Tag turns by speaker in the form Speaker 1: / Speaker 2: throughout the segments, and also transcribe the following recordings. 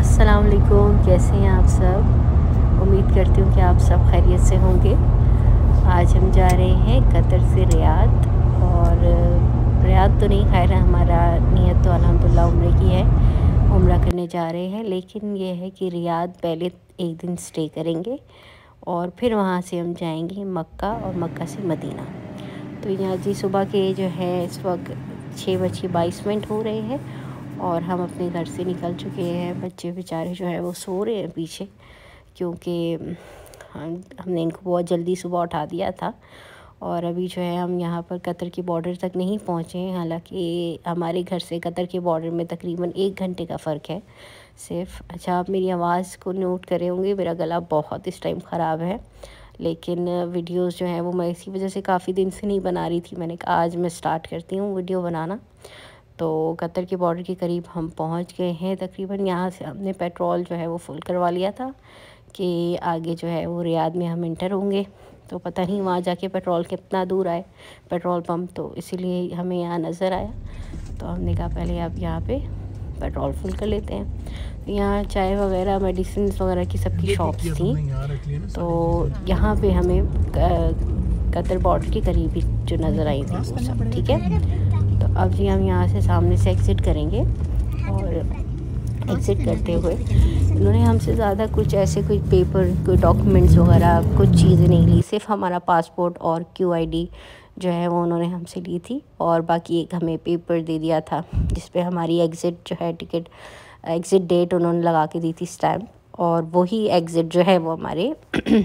Speaker 1: अस्सलाम वालेकुम, कैसे हैं आप सब। उम्मीद करती हूँ कि आप सब खैरियत से होंगे। आज हम जा रहे हैं कतर से रियाद, और रियाद तो नहीं, खैर हमारा नियत तो अल्हम्दुलिल्लाह उम्रे की है, उम्रा करने जा रहे हैं। लेकिन ये है कि रियाद पहले एक दिन स्टे करेंगे और फिर वहाँ से हम जाएंगे मक्का और मक्का से मदीना। तो यहाँ जी सुबह के जो है इस वक्त 6:22 हो रहे हैं और हम अपने घर से निकल चुके हैं। बच्चे बेचारे जो है वो सो रहे हैं पीछे, क्योंकि हमने इनको बहुत जल्दी सुबह उठा दिया था। और अभी जो है हम यहाँ पर कतर के बॉर्डर तक नहीं पहुँचे हैं। हालांकि हमारे घर से कतर के बॉर्डर में तकरीबन 1 घंटे का फ़र्क है सिर्फ। अच्छा, आप मेरी आवाज़ को नोट करे होंगे, मेरा गला बहुत इस टाइम ख़राब है, लेकिन वीडियोस जो हैं वो मैं इसी वजह से काफ़ी दिन से नहीं बना रही थी। मैंने कहा आज मैं स्टार्ट करती हूँ वीडियो बनाना। तो कतर के बॉर्डर के करीब हम पहुँच गए हैं तकरीबन। यहाँ से हमने पेट्रोल जो है वो फुल करवा लिया था कि आगे जो है वो रियाद में हम इंटर होंगे। तो पता नहीं वहाँ जाके पेट्रोल कितना दूर आए पेट्रोल पंप, तो इसीलिए हमें यहाँ नज़र आया। तो हमने कहा पहले आप यहाँ पे पेट्रोल फुल कर लेते हैं। तो यहाँ चाय वगैरह, मेडिसिन वगैरह की सबकी शॉप्स थी। तो यहाँ पे हमें कतर बॉर्डर के करीब ही जो नज़र आई थी वो सब ठीक है। तो अब जी हम यहाँ से सामने से एग्ज़िट करेंगे, और एग्ज़िट करते हुए इन्होंने हमसे ज़्यादा कुछ ऐसे कोई पेपर, कोई डॉक्यूमेंट्स वगैरह कुछ चीज़ें नहीं ली। सिर्फ हमारा पासपोर्ट और QID जो है वो उन्होंने हमसे ली थी, और बाकी एक हमें पेपर दे दिया था जिस पे हमारी एग्ज़िट जो है टिकट, एग्ज़िट डेट उन्होंने लगा के दी थी स्टैम्प, और वही एग्ज़िट जो है वो हमारे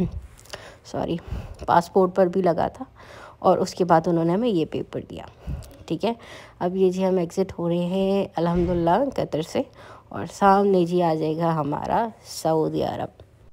Speaker 1: सॉरी पासपोर्ट पर भी लगा था। और उसके बाद उन्होंने हमें ये पेपर दिया, ठीक है। अब ये जी हम एग्ज़िट हो रहे हैं अल्हम्दुलिल्लाह कतर से, और सामने जी आ जाएगा हमारा सऊदी अरब।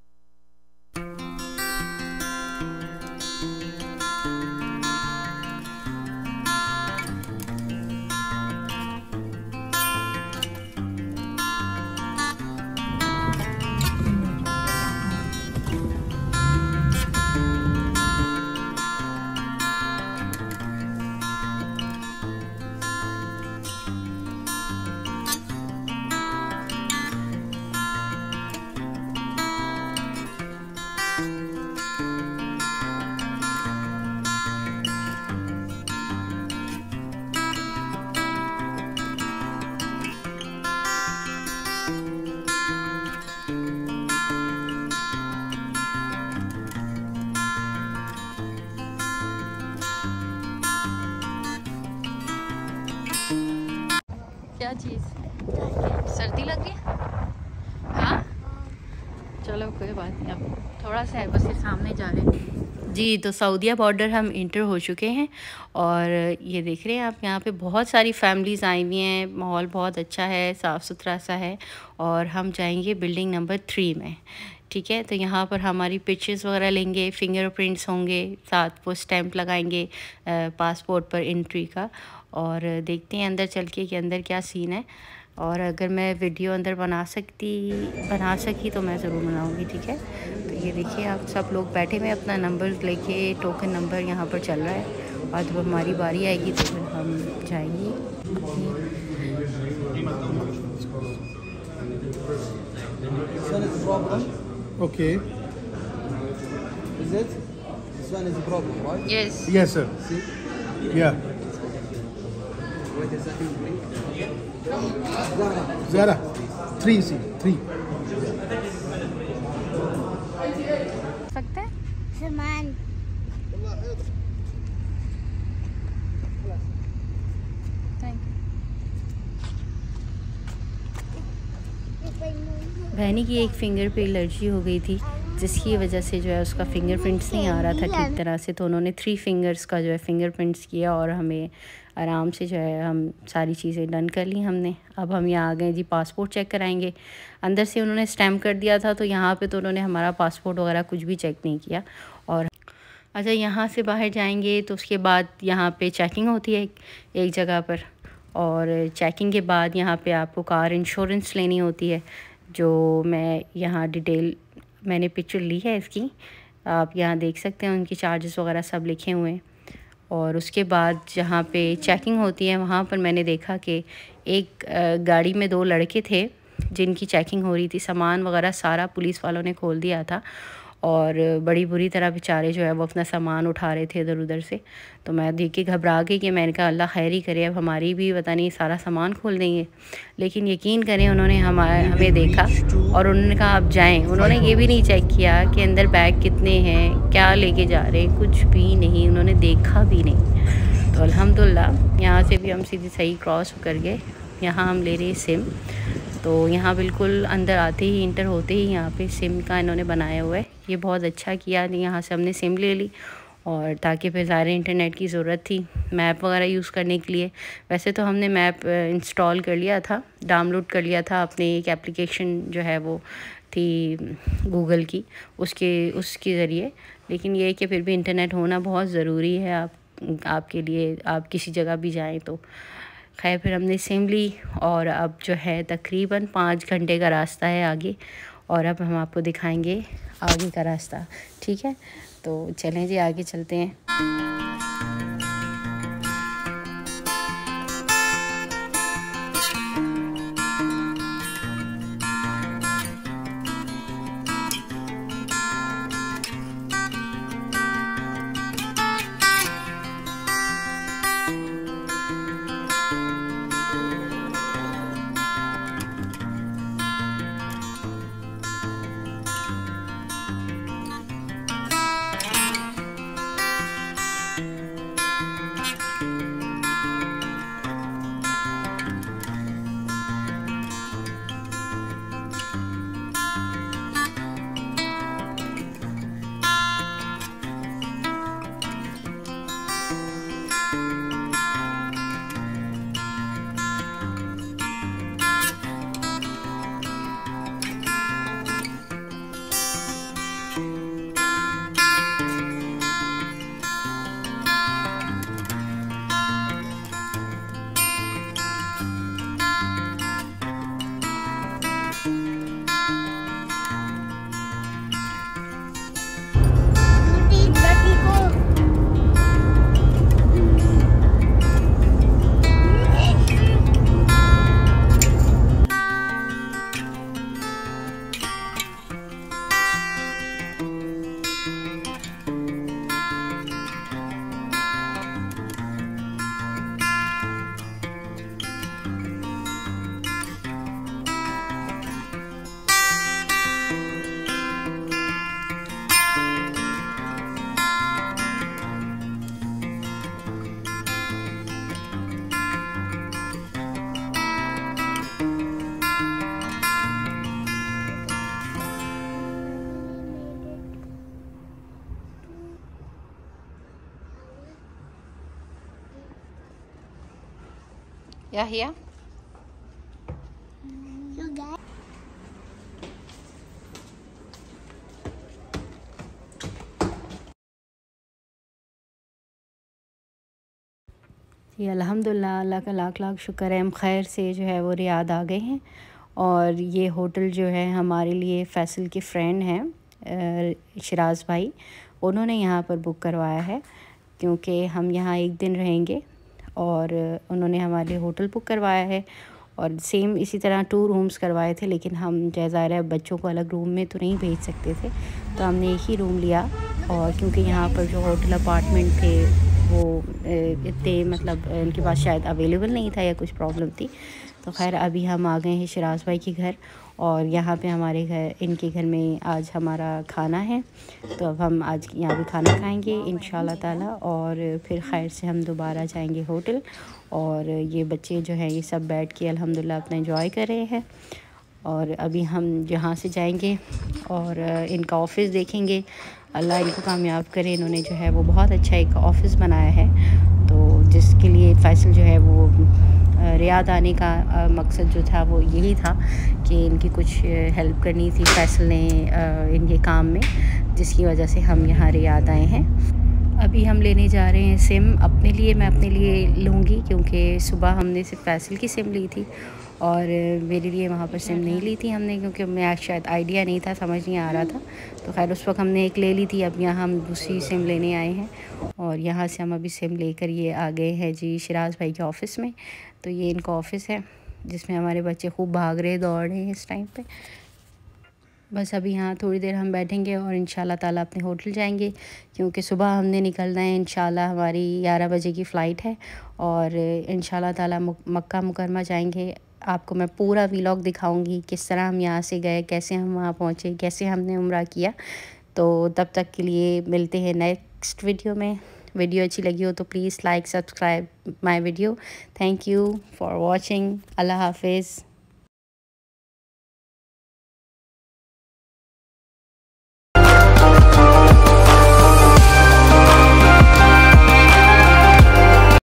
Speaker 1: क्या चीज़, सर्दी लग गई? हाँ चलो कोई बात नहीं, अब थोड़ा सा है बस, ये सामने जा रहे हैं जी। तो सऊदीया बॉर्डर हम इंटर हो चुके हैं, और ये देख रहे हैं आप यहाँ पे बहुत सारी फैमिलीज़ आई हुई हैं। माहौल बहुत अच्छा है, साफ़ सुथरा सा है। और हम जाएंगे बिल्डिंग नंबर 3 में, ठीक है। तो यहाँ पर हमारी पिक्चर्स वगैरह लेंगे, फिंगरप्रिंट्स होंगे, साथ वो स्टैंप लगाएंगे पासपोर्ट पर एंट्री का। और देखते हैं अंदर चल के कि अंदर क्या सीन है, और अगर मैं वीडियो अंदर बना सकी तो मैं ज़रूर बनाऊंगी, ठीक है। तो ये देखिए आप सब लोग बैठे हुए अपना नंबर लेके, टोकन नंबर यहाँ पर चल रहा है, और जब हमारी बारी आएगी तो फिर हम जाएंगे।
Speaker 2: Okay.
Speaker 3: Is it? This one is a problem, right?
Speaker 1: Yes.
Speaker 2: Yes, sir.
Speaker 3: See?
Speaker 2: Yeah.
Speaker 3: What is that?
Speaker 2: Zara. 3C. 3.
Speaker 1: सकते हैं
Speaker 4: सामान
Speaker 1: बहनी की एक फ़िंगर पे एलर्जी हो गई थी, जिसकी वजह से जो है उसका फिंगरप्रिंट्स नहीं आ रहा था ठीक तरह से। तो उन्होंने 3 फिंगर्स का जो है फिंगरप्रिंट्स किया, और हमें आराम से जो है हम सारी चीज़ें डन कर ली हमने। अब हम यहाँ आ गए जी, पासपोर्ट चेक कराएंगे। अंदर से उन्होंने स्टैम्प कर दिया था, तो यहाँ पे तो उन्होंने हमारा पासपोर्ट वगैरह कुछ भी चेक नहीं किया। और अच्छा, यहाँ से बाहर जाएंगे तो उसके बाद यहाँ पे चेकिंग होती है एक जगह पर, और चेकिंग के बाद यहाँ पे आपको कार इंश्योरेंस लेनी होती है, जो मैं यहाँ डिटेल मैंने पिक्चर ली है इसकी, आप यहाँ देख सकते हैं। उनकी चार्जेस वगैरह सब लिखे हुए हैं। और उसके बाद जहाँ पे चेकिंग होती है वहाँ पर मैंने देखा कि एक गाड़ी में 2 लड़के थे जिनकी चेकिंग हो रही थी, सामान वगैरह सारा पुलिस वालों ने खोल दिया था और बड़ी बुरी तरह बेचारे जो है वो अपना सामान उठा रहे थे इधर उधर से। तो मैं देख के घबरा गई कि मैंने कहा अल्लाह खैर ही करे, अब हमारी भी पता नहीं सारा सामान खोल देंगे। लेकिन यकीन करें उन्होंने हमें देखा और उन्होंने कहा आप जाएं। उन्होंने ये भी नहीं चेक किया कि अंदर बैग कितने हैं, क्या लेके जा रहे हैं, कुछ भी नहीं, उन्होंने देखा भी नहीं। तो अल्हम्दुलिल्लाह यहाँ से भी हम सीधी सही क्रॉस कर गए। यहाँ हम ले रहे हैं सिम। तो यहाँ बिल्कुल अंदर आते ही, इंटर होते ही यहाँ पे सिम का इन्होंने बनाया हुआ है। ये बहुत अच्छा किया, यहाँ से हमने सिम ले ली और ताकि फिर ज़ाहिर इंटरनेट की ज़रूरत थी मैप वगैरह यूज़ करने के लिए। वैसे तो हमने मैप इंस्टॉल कर लिया था, डाउनलोड कर लिया था, अपने एक एप्लीकेशन जो है वो थी गूगल की, उसके ज़रिए। लेकिन ये कि फिर भी इंटरनेट होना बहुत ज़रूरी है आपके लिए, आप किसी जगह भी जाएँ तो। खैर फिर हमने सिम ली और अब जो है तकरीबन 5 घंटे का रास्ता है आगे, और अब हम आपको दिखाएंगे आगे का रास्ता। ठीक है, तो चलें जी आगे चलते हैं। Yeah, here. ये अल्हम्दुलिल्लाह, अल्लाह का लाख लाख शुक्र है, हम खैर से जो है वो रियाद आ गए हैं। और ये होटल जो है हमारे लिए फैसल के फ्रेंड हैं शिराज़ भाई, उन्होंने यहाँ पर बुक करवाया है क्योंकि हम यहाँ एक दिन रहेंगे और उन्होंने हमारे लिए होटल बुक करवाया है। और सेम इसी तरह 2 रूम्स करवाए थे, लेकिन हम ज़ाहिर है बच्चों को अलग रूम में तो नहीं भेज सकते थे, तो हमने एक ही रूम लिया। और क्योंकि यहाँ पर जो होटल अपार्टमेंट थे वो इतने मतलब इनके पास शायद अवेलेबल नहीं था या कुछ प्रॉब्लम थी। तो खैर अभी हम आ गए हैं शिराज़ भाई के घर और यहाँ पे हमारे घर, इनके घर में आज हमारा खाना है। तो अब हम आज यहाँ भी खाना खाएंगे इंशाल्लाह ताला और फिर खैर से हम दोबारा जाएंगे होटल। और ये बच्चे जो हैं ये सब बैठ के अल्हम्दुलिल्लाह अपना एंजॉय कर रहे हैं। और अभी हम यहाँ से जाएंगे और इनका ऑफ़िस देखेंगे। अल्लाह इनको कामयाब करे, इन्होंने जो है वो बहुत अच्छा एक ऑफ़िस बनाया है, तो जिसके लिए फ़ैसल जो है वो रियाद आने का मकसद जो था वो यही था कि इनकी कुछ हेल्प करनी थी फ़ैसल ने इनके काम में, जिसकी वजह से हम यहाँ रियाद आए हैं। अभी हम लेने जा रहे हैं सिम अपने लिए, मैं अपने लिए लूँगी क्योंकि सुबह हमने सिर्फ फ़ैसल की सिम ली थी और मेरे लिए वहाँ पर सिम नहीं ली थी हमने, क्योंकि मैं शायद आइडिया नहीं था, समझ नहीं आ रहा था। तो खैर उस वक्त हमने एक ले ली थी, अब यहाँ हम दूसरी सिम लेने आए हैं और यहाँ से हम अभी सिम लेकर ये आ गए हैं जी शिराज़ भाई के ऑफ़िस में। तो ये इनका ऑफ़िस है जिसमें हमारे बच्चे खूब भाग रहे दौड़ रहे हैं इस टाइम पे। बस अभी यहाँ थोड़ी देर हम बैठेंगे और इंशाल्लाह ताला अपने होटल जाएंगे, क्योंकि सुबह हमने निकलना है। इंशाल्लाह हमारी 11 बजे की फ़्लाइट है और इंशाल्लाह ताला मक्का मुकरमा जाएंगे। आपको मैं पूरा व्लॉग दिखाऊंगी किस तरह हम यहाँ से गए, कैसे हम वहाँ पहुँचे, कैसे हमने उम्रा किया। तो तब तक के लिए मिलते हैं नेक्स्ट वीडियो में। वीडियो अच्छी लगी हो तो please like subscribe my video. Thank you for watching. अल्लाह हाफिज़।